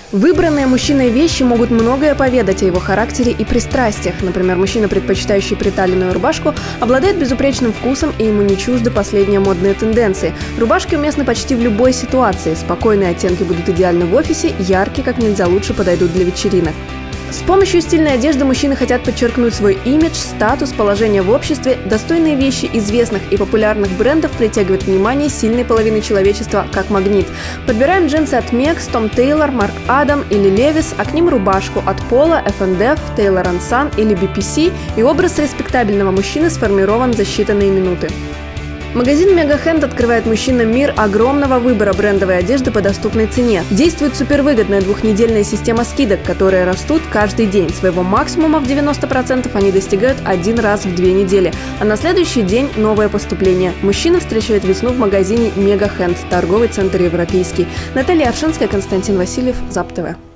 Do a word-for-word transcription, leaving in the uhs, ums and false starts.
Выбранные мужчиной вещи могут многое поведать о его характере и пристрастиях. Например, мужчина, предпочитающий приталенную рубашку, обладает безупречным вкусом, и ему не чужды последние модные тенденции. Рубашки уместны почти в любой ситуации. Спокойные оттенки будут идеальны в офисе, яркие как нельзя лучше подойдут для вечеринок. С помощью стильной одежды мужчины хотят подчеркнуть свой имидж, статус, положение в обществе. Достойные вещи известных и популярных брендов притягивают внимание сильной половины человечества как магнит. Подбираем джинсы от Мекс, Том Тейлор, Марк Адам или Левис, а к ним рубашку от Пола, эф энд эф, Taylor энд Son или би пи си, и образ респектабельного мужчины сформирован за считанные минуты. Магазин Mega Hand открывает мужчинам мир огромного выбора брендовой одежды по доступной цене. Действует супервыгодная двухнедельная система скидок, которые растут каждый день. Своего максимума в девяносто процентов они достигают один раз в две недели. А на следующий день новое поступление. Мужчины встречают весну в магазине Mega Hand, торговый центр Европейский. Наталья Аршинская, Константин Васильев, ЗАП-ТВ.